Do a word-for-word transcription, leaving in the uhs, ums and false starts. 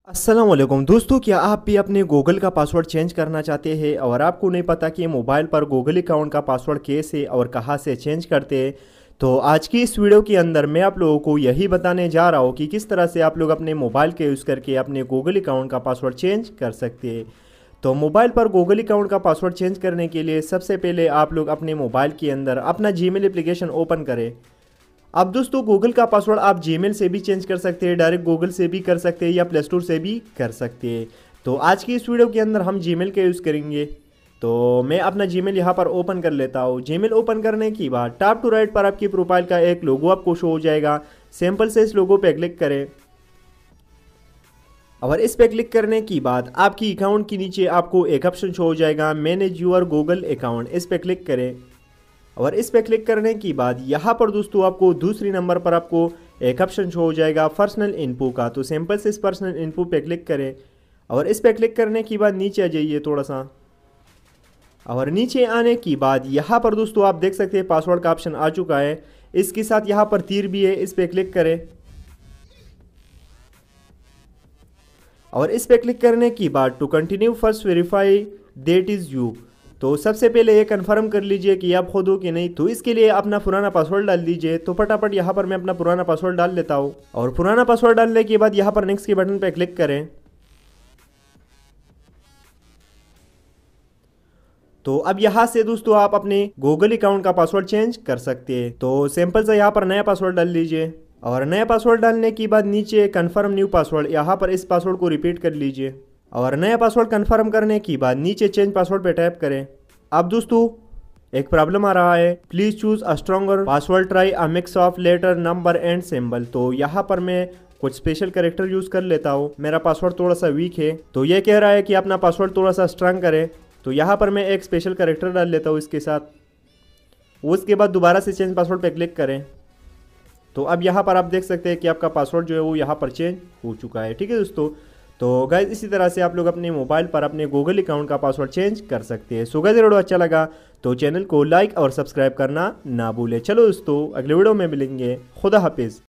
अस्सलाम वालेकुम दोस्तों, क्या आप भी अपने गूगल का पासवर्ड चेंज करना चाहते हैं और आपको नहीं पता कि मोबाइल पर गूगल अकाउंट का पासवर्ड कैसे और कहां से चेंज करते हैं। तो आज की इस वीडियो के अंदर मैं आप लोगों को यही बताने जा रहा हूं कि किस तरह से आप लोग अपने मोबाइल के यूज़ करके अपने गूगल अकाउंट का पासवर्ड चेंज कर सकते हैं। तो मोबाइल पर गूगल अकाउंट का पासवर्ड चेंज करने के लिए सबसे पहले आप लोग अपने मोबाइल के अंदर अपना जीमेल एप्लीकेशन ओपन करें। अब दोस्तों, गूगल का पासवर्ड आप जीमेल से भी चेंज कर सकते हैं, डायरेक्ट गूगल से भी कर सकते हैं या प्ले स्टोर से भी कर सकते हैं। तो आज की इस वीडियो के अंदर हम जीमेल का यूज़ करेंगे। तो मैं अपना जीमेल यहाँ पर ओपन कर लेता हूँ। जीमेल ओपन करने के बाद टॉप टू राइट पर आपकी प्रोफाइल का एक लोगो आपको शो हो जाएगा। सिंपल से इस लोगो पे क्लिक करें और इस पे क्लिक करने के बाद आपकी अकाउंट के नीचे आपको एक ऑप्शन शो हो जाएगा, मैनेज योर गूगल अकाउंट। इस पे क्लिक करें और इस पे क्लिक करने के बाद यहाँ पर दोस्तों आपको दूसरी नंबर पर आपको एक ऑप्शन शो हो जाएगा पर्सनल इन्फो का। तो सिंपल से इस पर्सनल इन्फो पे क्लिक करें और इस पे क्लिक करने के बाद नीचे आ जाइए थोड़ा सा। और नीचे आने के बाद यहाँ पर दोस्तों आप देख सकते हैं पासवर्ड का ऑप्शन आ चुका है। इसके साथ यहाँ पर तीर भी है, इस पे क्लिक करें और इस पे क्लिक करने के बाद to continue first verify that is you. तो सबसे पहले ये कंफर्म कर लीजिए कि आप खुद हो कि नहीं। तो इसके लिए अपना पुराना पासवर्ड डाल दीजिए। तो फटाफट यहाँ पर मैं अपना पुराना पासवर्ड डाल लेता हूँ और पुराना पासवर्ड डालने के बाद यहाँ पर नेक्स्ट के बटन पर क्लिक करें। तो अब यहाँ से दोस्तों आप अपने गूगल अकाउंट का पासवर्ड चेंज कर सकते हैं। तो सिंपल से यहाँ पर नया पासवर्ड डाल लीजिए और नया पासवर्ड डालने के बाद नीचे कन्फर्म न्यू पासवर्ड, यहाँ पर इस पासवर्ड को रिपीट कर लीजिए और नया पासवर्ड कंफर्म करने के बाद नीचे चेंज पासवर्ड पे टैप करें। अब दोस्तों एक प्रॉब्लम आ रहा है, please choose a stronger password, try a mix of letter number and symbol. तो यहाँ पर मैं कुछ स्पेशल कैरेक्टर यूज़ कर लेता हूँ। मेरा पासवर्ड थोड़ा सा वीक है तो ये कह रहा है कि अपना पासवर्ड थोड़ा सा स्ट्रांग करें। तो यहाँ पर मैं एक स्पेशल कैरेक्टर डाल लेता हूँ इसके साथ। उसके बाद दोबारा से चेंज पासवर्ड पे क्लिक करें। तो अब यहाँ पर आप देख सकते हैं कि आपका पासवर्ड जो है वो यहाँ पर चेंज हो चुका है। ठीक है दोस्तों, तो गाइज इसी तरह से आप लोग अपने मोबाइल पर अपने गूगल अकाउंट का पासवर्ड चेंज कर सकते हैं। सो गाइज वीडियो अच्छा लगा तो चैनल को लाइक और सब्सक्राइब करना ना भूलें। चलो दोस्तों, अगले वीडियो में मिलेंगे। खुदा हाफिज़।